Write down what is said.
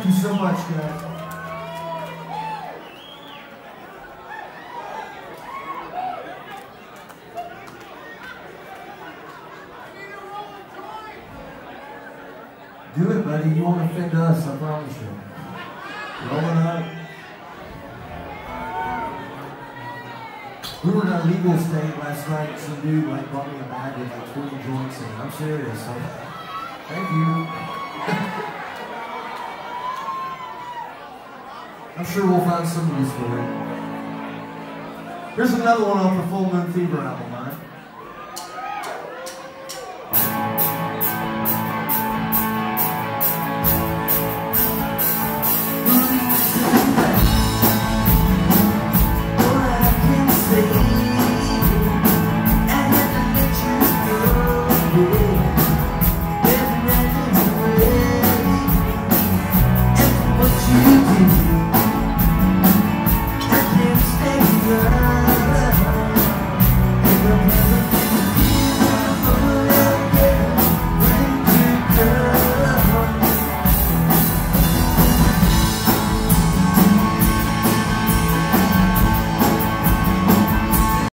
Thank you so much, guys. Do it, buddy. You won't offend us, I promise you. Rolling up. We were in a legal state last night. Some dude like bought me a bag with like 20 joints in it. I'm serious. Thank you. I'm sure we'll find some use for it. Here's another one off the Full Moon Fever album, all right?